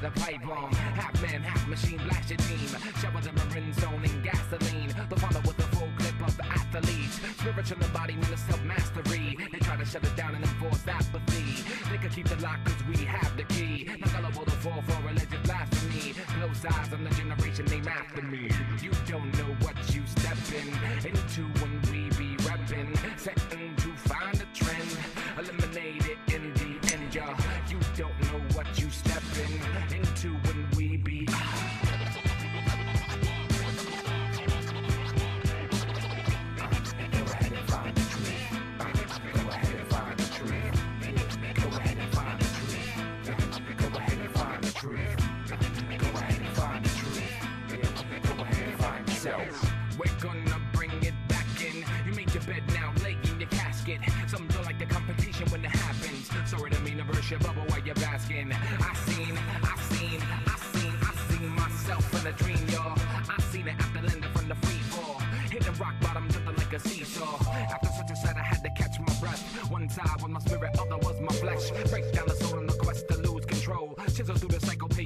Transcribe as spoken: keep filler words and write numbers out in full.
a pipe bomb. Half man, half machine, blast your team. Shower the brimstone and gasoline. The follow with a full clip of the athletes. Spiritual embodiment of self-mastery. They try to shut us down and enforce apathy. They could keep the lock cause we have the key. Not gullible to fall for religious blasphemy. Close eyes on the generation named after me. You don't know what you stepping into when we be reppin'. Setting to find a trend. Eliminate it in the end, yeah. You don't know what you stepping into when we be. Go ahead and find the truth. Go ahead and find the truth. Go ahead and find the truth. Go ahead and find the truth. Go ahead and find the truth. Go ahead and find yourself. We're gonna bring it back in. You made your bed now, lay in your casket. Some don't like the competition when it happens. Sorry to mean to burst your bubble while you're basking. I seen, I seen, I seen, I seen myself in a dream, y'all. I seen it after landing from the free fall. Hitting rock bottom, jumping like a seesaw. After such a sight, I had to catch my breath. One side was my spirit, other was my flesh. Break down the soul on the quest to lose control. Chisel through the cycle.